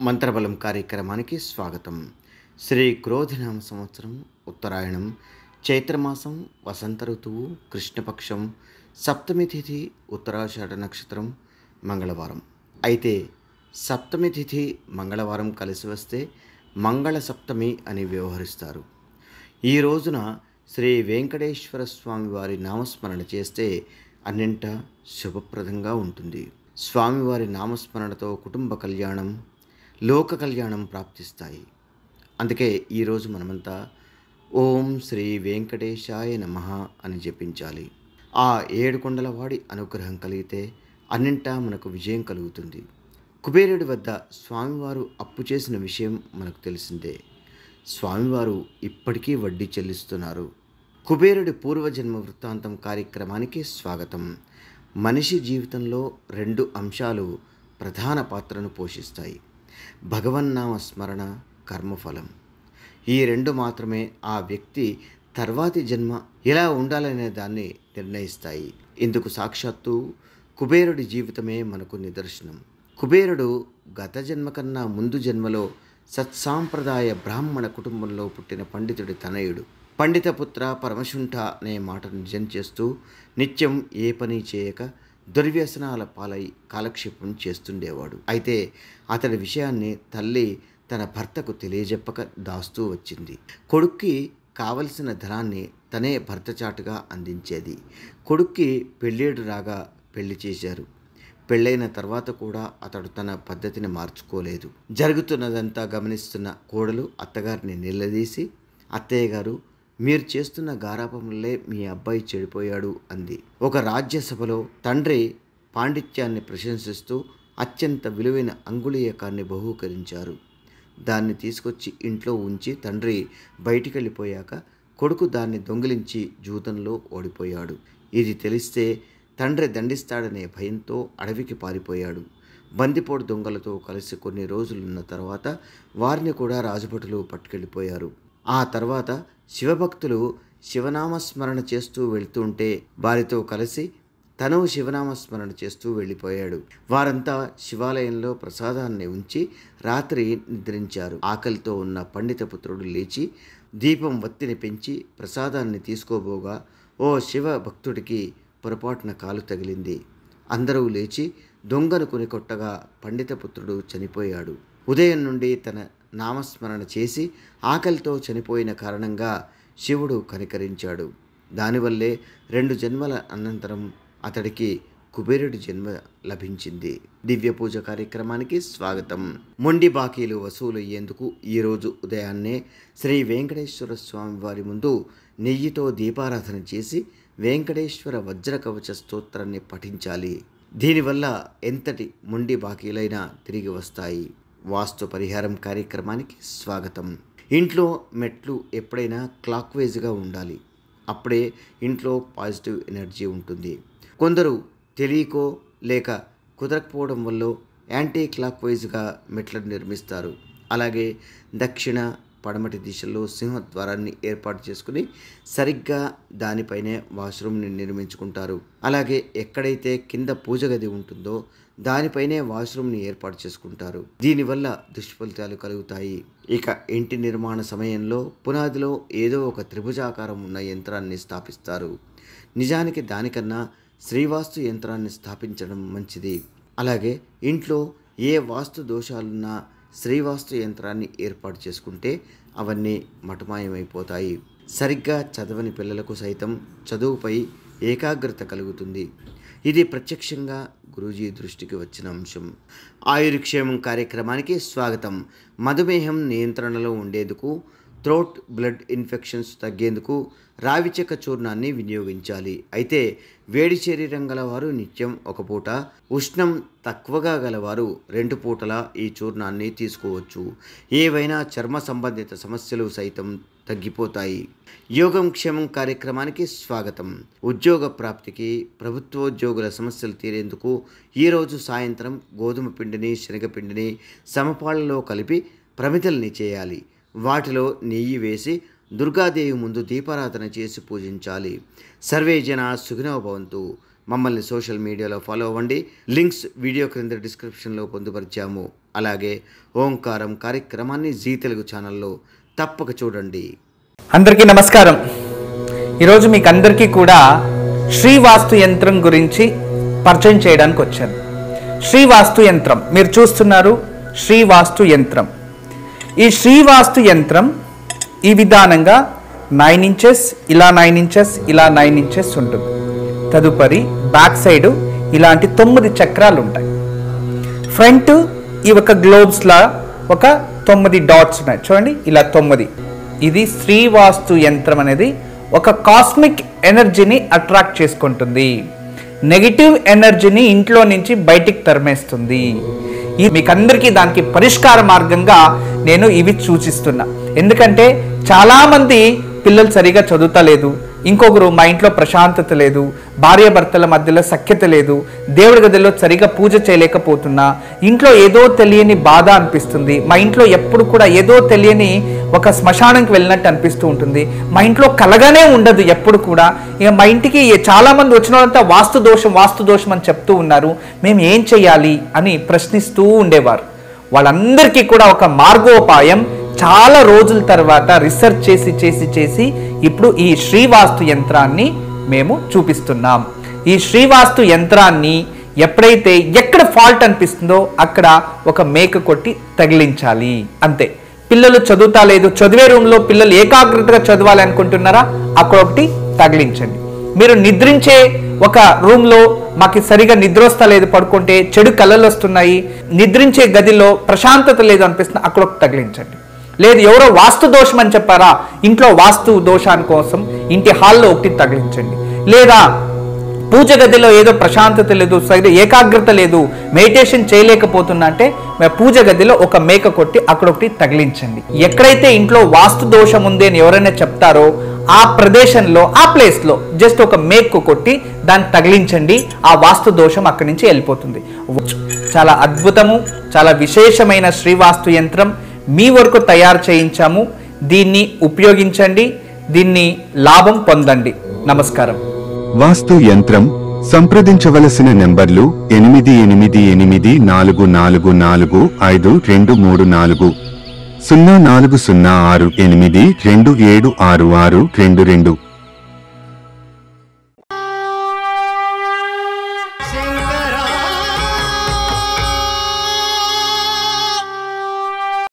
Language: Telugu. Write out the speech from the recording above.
మంత్రబలం కార్యక్రమానికి స్వాగతం. శ్రీ క్రోధినామ సంవత్సరం ఉత్తరాయణం, చైత్రమాసం, వసంత ఋతువు, కృష్ణపక్షం, సప్తమి తిథి, ఉత్తరాషాఢ నక్షత్రం, మంగళవారం. అయితే సప్తమి తిథి మంగళవారం కలిసి వస్తే మంగళ సప్తమి అని వ్యవహరిస్తారు. ఈ రోజున శ్రీ వెంకటేశ్వర స్వామి వారి నామస్మరణ చేస్తే అన్నింటా శుభప్రదంగా ఉంటుంది. స్వామివారి నామస్మరణతో కుటుంబ కళ్యాణం, లోక కళ్యాణం ప్రాప్తిస్తాయి. అందుకే ఈరోజు మనమంతా ఓం శ్రీ వెంకటేశాయ నమః అని జపించాలి. ఆ 7 కొండల వాడి అనుగ్రహం కలిగితే అన్నింటా మనకు విజయం కలుగుతుంది. కుబేరుడి వద్ద స్వామివారు అప్పు చేసిన విషయం మనకు తెలిసిందే. స్వామివారు ఇప్పటికీ వడ్డీ చెల్లిస్తున్నారు. కుబేరుడి పూర్వజన్మ వృత్తాంతం కార్యక్రమానికి స్వాగతం. మనిషి జీవితంలో 2 అంశాలు ప్రధాన పాత్రను పోషిస్తాయి: భగవన్నామ స్మరణ, కర్మఫలం. ఈ 2 మాత్రమే ఆ వ్యక్తి తర్వాతి జన్మ ఎలా ఉండాలనే దాన్ని నిర్ణయిస్తాయి. ఇందుకు సాక్షాత్తు కుబేరుడి జీవితమే మనకు నిదర్శనం. కుబేరుడు గత జన్మ కన్నా ముందు జన్మలో సత్సాంప్రదాయ బ్రాహ్మణ కుటుంబంలో పుట్టిన పండితుడి తనయుడు. పండితపుత్ర పరమశుంఠ అనే మాటను నిజం చేస్తూ నిత్యం ఏ పని చేయక దుర్వ్యసనాల పాలై కాలక్షేపం చేస్తుండేవాడు. అయితే అతడి విషయాన్ని తల్లి తన భర్తకు తెలియజెప్పక దాస్తూ వచ్చింది. కొడుక్కి కావలసిన ధనాన్ని తనే భర్త చాటుగా అందించేది. కొడుక్కి పెళ్ళేడు రాగా పెళ్లి చేశారు. పెళ్ళైన తర్వాత కూడా అతడు తన పద్ధతిని మార్చుకోలేదు. జరుగుతున్నదంతా గమనిస్తున్న కోడలు అత్తగారిని నిలదీసి, అత్తయ్య గారు, మీరు చేస్తున్న గారాపంలే మీ అబ్బాయి చెడిపోయాడు అంది. ఒక రాజ్యసభలో తండ్రి పాండిత్యాన్ని ప్రశంసిస్తూ అత్యంత విలువైన అంగుళీయకాన్ని బహూకరించారు. దాన్ని తీసుకొచ్చి ఇంట్లో ఉంచి తండ్రి బయటికెళ్ళిపోయాక కొడుకు దాన్ని దొంగిలించి జూదంలో ఓడిపోయాడు. ఇది తెలిస్తే తండ్రి దండిస్తాడనే భయంతో అడవికి పారిపోయాడు. బందిపోటు దొంగలతో కలిసి కొన్ని రోజులున్న తర్వాత వారిని కూడా రాజభటులు పట్టుకెళ్ళిపోయారు. ఆ తర్వాత శివభక్తులు శివనామస్మరణ చేస్తూ వెళ్తుంటే వారితో కలిసి తను శివనామస్మరణ చేస్తూ వెళ్ళిపోయాడు. వారంతా శివాలయంలో ప్రసాదాన్ని ఉంచి రాత్రి నిద్రించారు. ఆకలితో ఉన్న పండితపుత్రుడు లేచి దీపం వత్తిని పెంచి ప్రసాదాన్ని తీసుకోబోగా ఓ శివ భక్తుడికి పొరపాటున కాలు తగిలింది. అందరూ లేచి దొంగను కొనికొట్టగా పండితపుత్రుడు చనిపోయాడు. ఉదయం నుండి తన నామస్మరణ చేసి ఆకలితో చనిపోయిన కారణంగా శివుడు కనికరించాడు. దానివల్లే 2 జన్మల అనంతరం అతడికి కుబేరుడి జన్మ లభించింది. దివ్య పూజ కార్యక్రమానికి స్వాగతం. మొండి బాకీలు వసూలు అయ్యేందుకు ఈరోజు ఉదయాన్నే శ్రీ వెంకటేశ్వర స్వామి వారి ముందు నెయ్యితో దీపారాధన చేసి వెంకటేశ్వర వజ్ర కవచ స్తోత్రాన్ని పఠించాలి. దీనివల్ల ఎంతటి మొండి బాకీలైనా తిరిగి వస్తాయి. వాస్తు పరిహారం కార్యక్రమానికి స్వాగతం. ఇంట్లో మెట్లు ఎప్పుడైనా క్లాక్ వైజ్గా ఉండాలి. అప్పుడే ఇంట్లో పాజిటివ్ ఎనర్జీ ఉంటుంది. కొందరు తెలియకో లేక కుదరకపోవడం వల్ల యాంటీ క్లాక్ వైజ్గా మెట్లను నిర్మిస్తారు. అలాగే దక్షిణ పడమటి దిశలో సింహద్వారాన్ని ఏర్పాటు చేసుకుని సరిగ్గా దానిపైనే వాష్రూమ్ని నిర్మించుకుంటారు. అలాగే ఎక్కడైతే కింద పూజ గది ఉంటుందో దానిపైనే వాష్రూమ్ని ఏర్పాటు చేసుకుంటారు. దీనివల్ల దుష్ఫలితాలు కలుగుతాయి. ఇక ఇంటి నిర్మాణ సమయంలో పునాదిలో ఏదో ఒక త్రిభుజాకారం ఉన్న యంత్రాన్ని స్థాపిస్తారు. నిజానికి దానికన్నా శ్రీవాస్తు యంత్రాన్ని స్థాపించడం మంచిది. అలాగే ఇంట్లో ఏ వాస్తు దోషాలున్నా శ్రీవాస్తు యంత్రాన్ని ఏర్పాటు చేసుకుంటే అవన్నీ మటుమాయమైపోతాయి. సరిగ్గా చదవని పిల్లలకు సైతం చదువుపై ఏకాగ్రత కలుగుతుంది. ఇది ప్రత్యక్షంగా గురూజీ దృష్టికి వచ్చిన అంశం. ఆయుర్క్షేమం కార్యక్రమానికి స్వాగతం. మధుమేహం నియంత్రణలో ఉండేందుకు, థ్రోట్ బ్లడ్ ఇన్ఫెక్షన్స్ తగ్గేందుకు రావిచెక్క చూర్ణాన్ని వినియోగించాలి. అయితే వేడి శరీరం గలవారు నిత్యం ఒక పూట, ఉష్ణం తక్కువగా గలవారు 2 పూటల ఈ చూర్ణాన్ని తీసుకోవచ్చు. ఏవైనా చర్మ సంబంధిత సమస్యలు సైతం తగ్గిపోతాయి. యోగం క్షేమం కార్యక్రమానికి స్వాగతం. ఉద్యోగ ప్రాప్తికి, ప్రభుత్వోద్యోగుల సమస్యలు తీరేందుకు ఈరోజు సాయంత్రం గోధుమ పిండిని, శనగపిండిని సమపాళ్లలో కలిపి ప్రమిదల్ని చేయాలి. వాటిలో నెయ్యి వేసి దుర్గాదేవి ముందు దీపారాధన చేసి పూజించాలి. సర్వే జన సుఖినో భవంతు. మమ్మల్ని సోషల్ మీడియాలో ఫాలో అవ్వండి. లింక్స్ వీడియో క్రింద డిస్క్రిప్షన్లో పొందుపరిచాము. అలాగే ఓంకారం కార్యక్రమాన్ని జీ తెలుగు ఛానల్లో తప్పక చూడండి. అందరికీ నమస్కారం. ఈరోజు మీకు అందరికీ కూడా శ్రీవాస్తు యంత్రం గురించి పరిచయం చేయడానికి వచ్చాను. శ్రీవాస్తు యంత్రం మీరు చూస్తున్నారు. శ్రీవాస్తు యంత్రం, ఈ శ్రీవాస్తు యంత్రం ఈ విధానంగా 9 ఇంచెస్, ఇలా 9 ఇంచెస్, ఇలా 9 ఇంచెస్ ఉంటుంది. తదుపరి బ్యాక్ సైడ్ ఇలాంటి 9 చక్రాలు ఉంటాయి. ఫ్రంట్ ఈ ఒక గ్లోబ్స్లా ఒక 9 డాట్స్ ఉన్నాయి చూడండి, ఇలా 9. ఇది శ్రీవాస్తు యంత్రం అనేది ఒక కాస్మిక్ ఎనర్జీని అట్రాక్ట్ చేసుకుంటుంది. నెగిటివ్ ఎనర్జీని ఇంట్లో నుంచి బయటికి తరిమేస్తుంది. మీకు అందరికీ దానికి పరిష్కార మార్గంగా నేను ఇవి సూచిస్తున్నా. ఎందుకంటే చాలామంది పిల్లలు సరిగా చదువుతలేదు, ఇంకొకరు మా ఇంట్లో ప్రశాంతత లేదు, భార్యాభర్తల మధ్యలో సఖ్యత లేదు, దేవుడి గదిలో సరిగా పూజ చేయలేకపోతున్నా, ఇంట్లో ఏదో తెలియని బాధ అనిపిస్తుంది, మా ఇంట్లో ఎప్పుడు కూడా ఏదో తెలియని ఒక శ్మశానంకి వెళ్ళినట్టు అనిపిస్తూ ఉంటుంది, మా ఇంట్లో కలగానే ఉండదు ఎప్పుడు కూడా. ఇక మా ఇంటికి చాలామంది వచ్చిన వాళ్ళంతా వాస్తు దోషం అని చెప్తూ ఉన్నారు, మేము ఏం చేయాలి అని ప్రశ్నిస్తూ ఉండేవారు. వాళ్ళందరికీ కూడా ఒక మార్గోపాయం చాలా రోజుల తర్వాత రీసెర్చ్ చేసి ఇప్పుడు ఈ శ్రీవాస్తు యంత్రాన్ని మేము చూపిస్తున్నాం. ఈ శ్రీవాస్తు యంత్రాన్ని ఎప్పుడైతే ఎక్కడ ఫాల్ట్ అనిపిస్తుందో అక్కడ ఒక మేక కొట్టి తగిలించాలి, అంతే. పిల్లలు చదువుతా లేదు, చదివే రూమ్లో పిల్లలు ఏకాగ్రతగా చదవాలి అనుకుంటున్నారా, అక్కడ ఒకటి తగిలించండి. మీరు నిద్రించే ఒక రూమ్లో మాకు సరిగా నిద్ర వస్తలేదు, పడుకుంటే చెడు కళలు వస్తున్నాయి, నిద్రించే గదిలో ప్రశాంతత లేదు అనిపిస్తుంది, అక్కడ ఒకటి తగిలించండి. లేదు ఎవరో వాస్తు దోషం అని చెప్పారా, ఇంట్లో వాస్తు దోషాని కోసం ఇంటి హాల్లో ఒకటి తగిలించండి. లేదా పూజ గదిలో ఏదో ప్రశాంతత లేదు, ఏకాగ్రత లేదు, మెడిటేషన్ చేయలేకపోతున్నా అంటే పూజ గదిలో ఒక మేక కొట్టి అక్కడ ఒకటి తగిలించండి. ఎక్కడైతే ఇంట్లో వాస్తు దోషం ఉంది అని ఎవరైనా చెప్తారో ఆ ప్రదేశంలో ఆ ప్లేస్లో జస్ట్ ఒక మేకు కొట్టి దాన్ని తగిలించండి, ఆ వాస్తు దోషం అక్కడి నుంచి వెళ్ళిపోతుంది. చాలా అద్భుతము, చాలా విశేషమైన శ్రీవాస్తు యంత్రం మీ వరకు తయారు చేయించాము. దీన్ని ఉపయోగించండి, దీన్ని లాభం పొందండి. నమస్కారం. వాస్తు యంత్రం సంప్రదించవలసిన నెంబర్లు 8844452344 04068276622.